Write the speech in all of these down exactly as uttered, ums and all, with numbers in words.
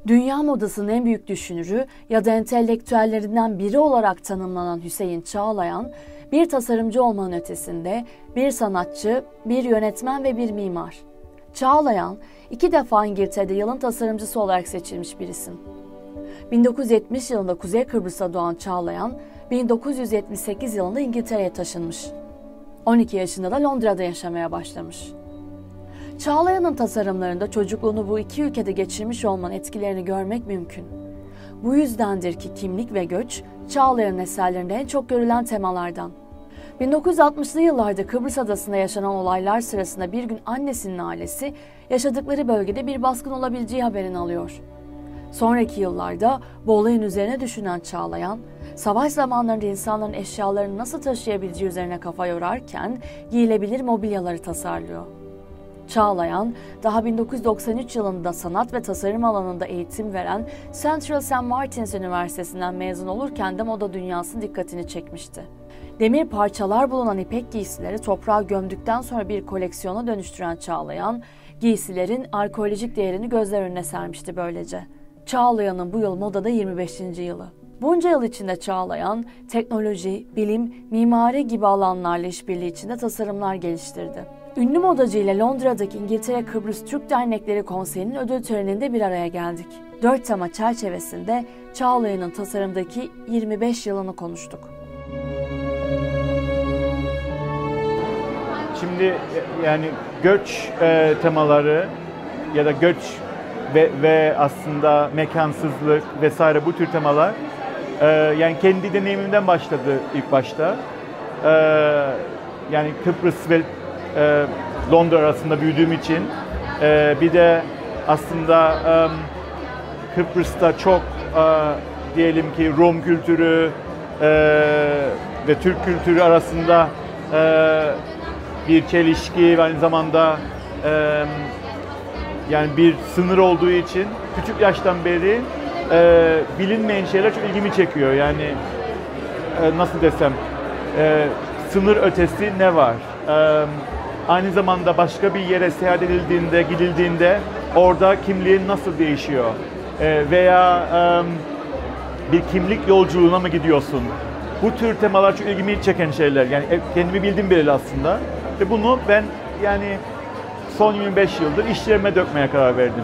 Dünya modasının en büyük düşünürü ya da entelektüellerinden biri olarak tanımlanan Hüseyin Çağlayan, bir tasarımcı olmanın ötesinde bir sanatçı, bir yönetmen ve bir mimar. Çağlayan, iki defa İngiltere'de yılın tasarımcısı olarak seçilmiş bir isim. bin dokuz yüz yetmiş yılında Kuzey Kıbrıs'ta doğan Çağlayan, bin dokuz yüz yetmiş sekiz yılında İngiltere'ye taşınmış. on iki yaşında da Londra'da yaşamaya başlamış. Çağlayan'ın tasarımlarında çocukluğunu bu iki ülkede geçirmiş olmanın etkilerini görmek mümkün. Bu yüzdendir ki kimlik ve göç, Çağlayan'ın eserlerinde en çok görülen temalardan. bin dokuz yüz altmışlı yıllarda Kıbrıs Adası'nda yaşanan olaylar sırasında bir gün annesinin ailesi, yaşadıkları bölgede bir baskın olabileceği haberini alıyor. Sonraki yıllarda bu olayın üzerine düşünen Çağlayan, savaş zamanlarında insanların eşyalarını nasıl taşıyabileceği üzerine kafa yorarken giyilebilir mobilyaları tasarlıyor. Çağlayan, daha bin dokuz yüz doksan üç yılında sanat ve tasarım alanında eğitim veren Central Saint Martins Üniversitesi'nden mezun olurken de moda dünyasının dikkatini çekmişti. Demir parçalar bulunan ipek giysileri toprağa gömdükten sonra bir koleksiyona dönüştüren Çağlayan, giysilerin arkeolojik değerini gözler önüne sermişti böylece. Çağlayan'ın bu yıl modada yirmi beşinci yılı. Bunca yıl içinde Çağlayan, teknoloji, bilim, mimari gibi alanlarla işbirliği içinde tasarımlar geliştirdi. Ünlü modacı ile Londra'daki İngiltere Kıbrıs Türk Dernekleri Konseyi'nin ödül töreninde bir araya geldik. Dört tema çerçevesinde Çağlayan'ın tasarımdaki yirmi beş yılını konuştuk. Şimdi yani göç e, temaları ya da göç ve, ve aslında mekansızlık vesaire bu tür temalar e, yani kendi deneyimimden başladı ilk başta. E, yani Kıbrıs ve e, Londra arasında büyüdüğüm için e, bir de aslında e, Kıbrıs'ta çok e, diyelim ki Rum kültürü e, ve Türk kültürü arasında e, bir çelişki ve aynı zamanda e, yani bir sınır olduğu için küçük yaştan beri e, bilinmeyen şeyler çok ilgimi çekiyor. Yani e, nasıl desem e, sınır ötesi ne var? E, aynı zamanda başka bir yere seyahat edildiğinde, gidildiğinde orada kimliğin nasıl değişiyor? E, veya e, bir kimlik yolculuğuna mı gidiyorsun? Bu tür temalar çok ilgimi çeken şeyler. Yani kendimi bildim bileli aslında. Ve bunu ben yani son yirmi beş yıldır işlerime dökmeye karar verdim.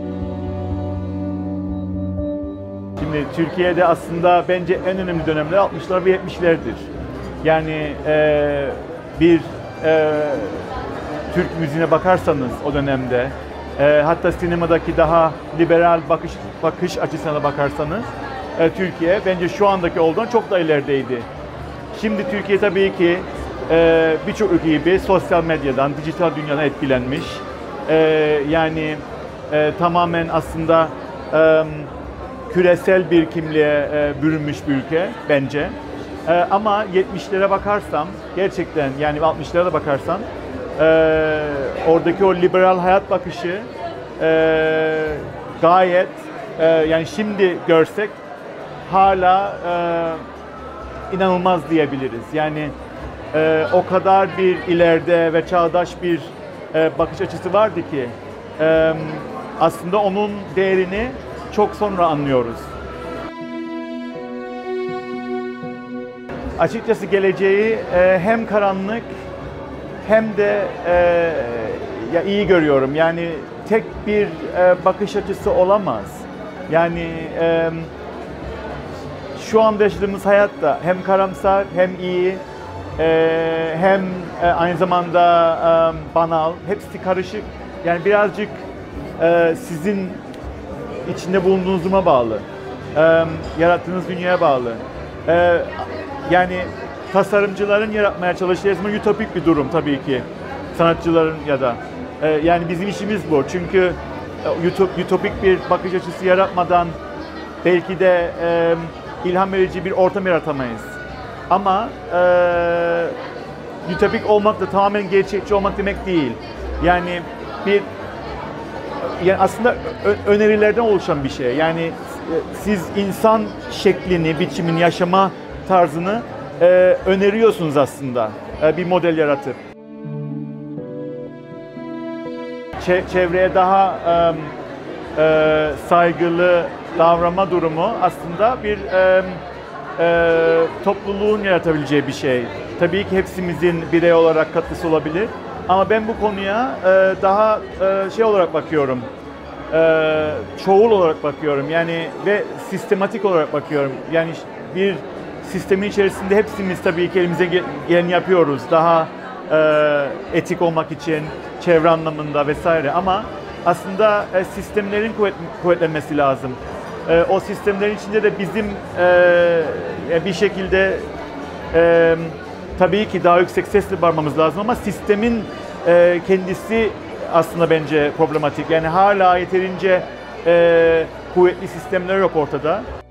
Şimdi Türkiye'de aslında bence en önemli dönemler altmışlar ve yetmişlerdir. Yani e, bir e, Türk müziğine bakarsanız o dönemde, e, hatta sinemadaki daha liberal bakış bakış açısına bakarsanız, e, Türkiye bence şu andaki olduğundan çok da ilerideydi. Şimdi Türkiye tabii ki e, birçok ülke gibi sosyal medyadan, dijital dünyadan etkilenmiş. E, yani e, tamamen aslında e, küresel bir kimliğe e, bürünmüş bir ülke bence. E, ama yetmişlere bakarsam, gerçekten yani altmışlara da bakarsam, e, oradaki o liberal hayat bakışı e, gayet e, yani şimdi görsek hala e, inanılmaz diyebiliriz. Yani e, o kadar bir ileride ve çağdaş bir e, bakış açısı vardı ki e, aslında onun değerini çok sonra anlıyoruz. Açıkçası geleceği e, hem karanlık hem de e, ya iyi görüyorum. Yani tek bir e, bakış açısı olamaz. Yani e, şu anda yaşadığımız hayatta hem karamsar hem iyi e, hem e, aynı zamanda e, banal, hepsi karışık. Yani birazcık e, sizin içinde bulunduğunuz duruma bağlı, e, yarattığınız dünyaya bağlı. E, yani tasarımcıların yaratmaya çalıştığı zaman ütopik bir durum tabii ki, sanatçıların ya da. E, yani bizim işimiz bu. Çünkü e, ütopik bir bakış açısı yaratmadan belki de e, ilham verici bir ortam yaratamayız. Ama e, ütopik olmak da tamamen gerçekçi olmak demek değil. Yani bir yani aslında önerilerden oluşan bir şey. Yani siz insan şeklini, biçimini, yaşama tarzını e, öneriyorsunuz aslında e, bir model yaratıp. Çevreye daha e, saygılı davranma durumu aslında bir e, e, topluluğun yaratabileceği bir şey. Tabii ki hepsimizin birey olarak katkısı olabilir. Ama ben bu konuya e, daha e, şey olarak bakıyorum. E, çoğul olarak bakıyorum. Yani ve sistematik olarak bakıyorum. Yani bir sistemin içerisinde hepsimiz tabii ki elimize geleni yapıyoruz. Daha e, etik olmak için, çevre anlamında vesaire. Ama aslında e, sistemlerin kuvvet, kuvvetlenmesi lazım. E, o sistemlerin içinde de bizim e, bir şekilde e, tabii ki daha yüksek sesle bağırmamız lazım ama sistemin e, kendisi aslında bence problematik. Yani hala yeterince e, kuvvetli sistemler yok ortada.